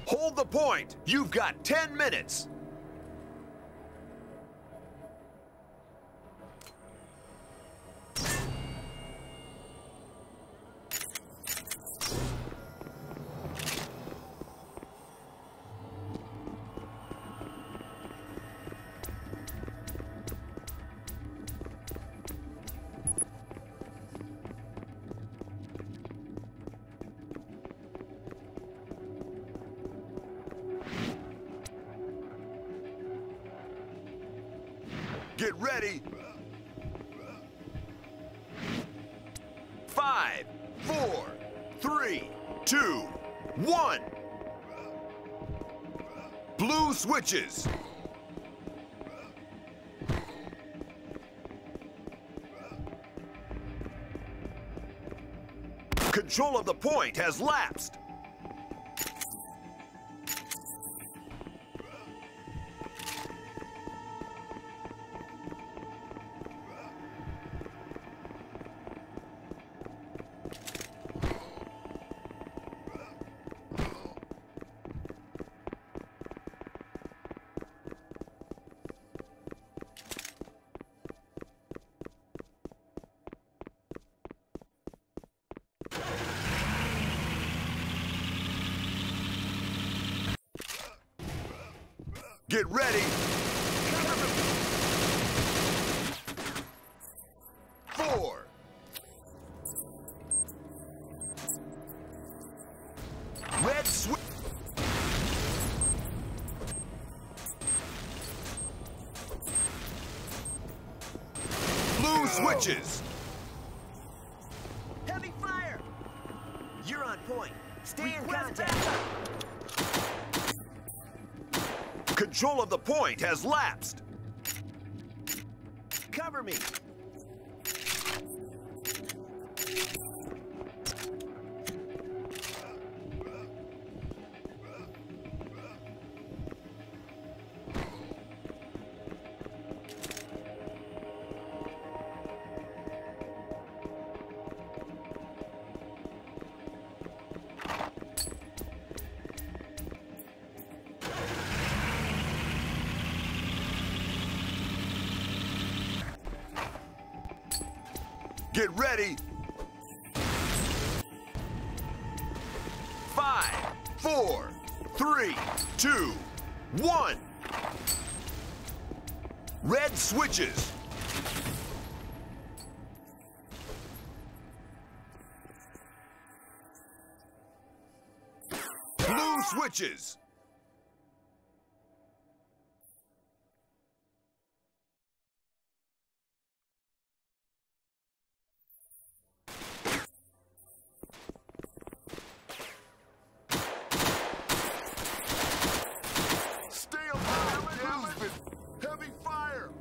Hold the point. You've got 10 minutes. Get ready. 5, 4, 3, 2, 1. Blue switches. Control of the point has lapsed. Get ready. 4. Red switch. Blue switches. Heavy fire! You're on point. Stay in contact. Control of the point has lapsed. Cover me. Get ready. 5, 4, 3, 2, 1. Red switches. Blue switches. Heavy fire!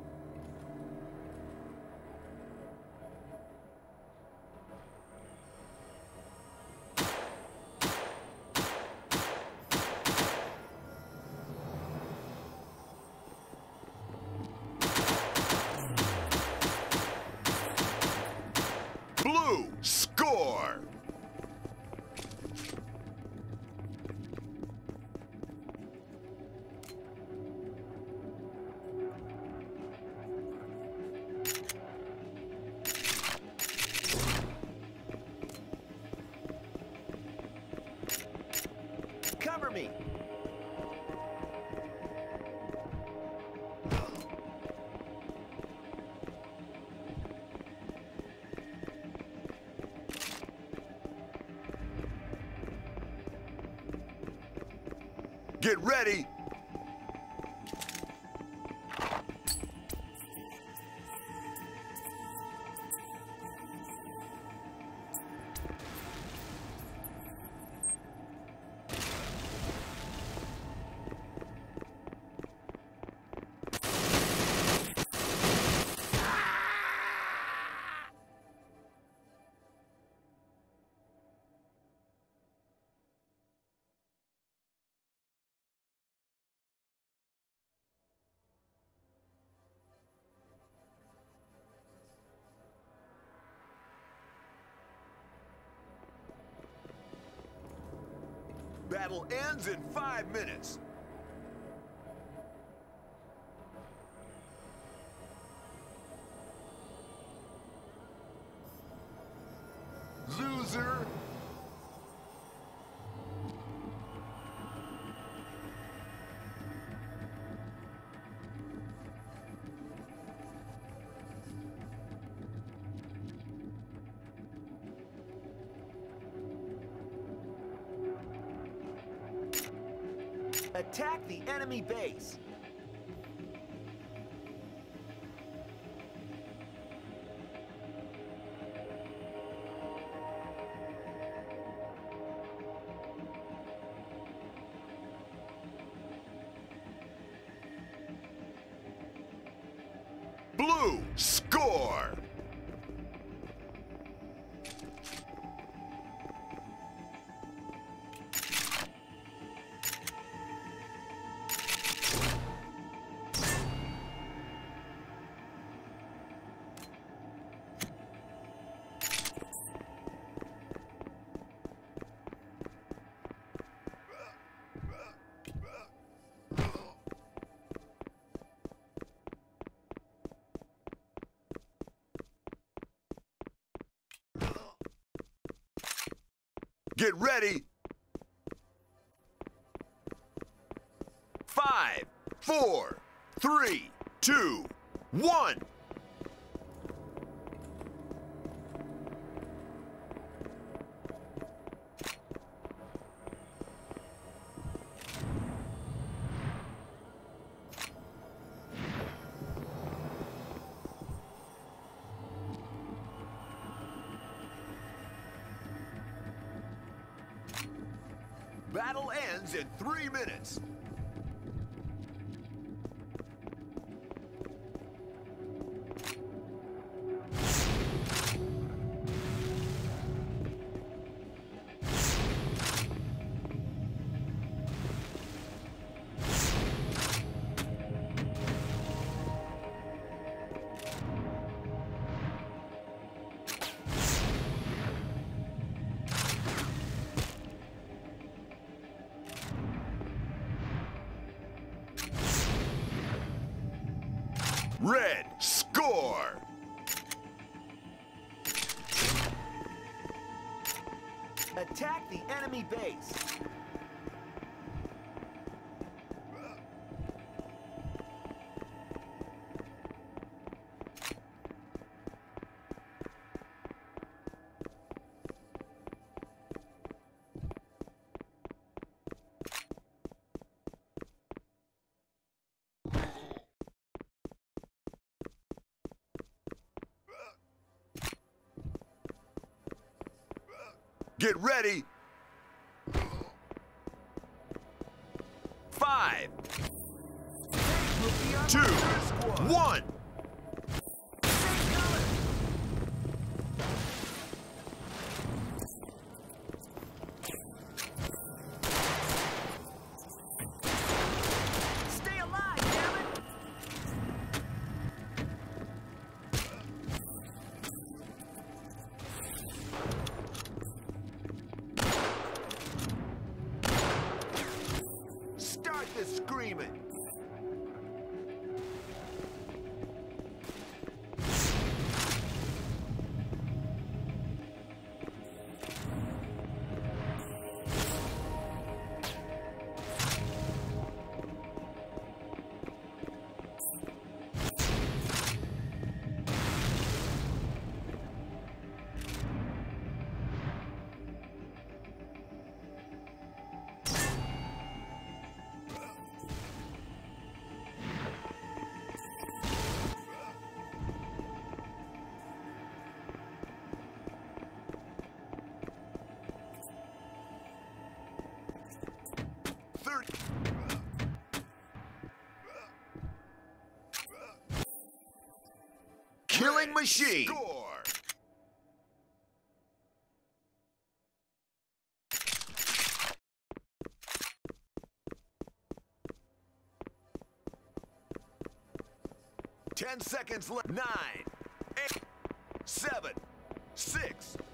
Blue, score! Cover me. Get ready. battle ends in 5 minutes. Loser. Attack the enemy base. Blue, score! Get ready. 5, 4, 3, 2, 1. Battle ends in 3 minutes. Red, score! Attack the enemy base. Get ready. 5, 2, 1. Stay alive, damn it! Start the screaming. Killing machine. Score. Ten seconds left. 9, 8, 7, 6,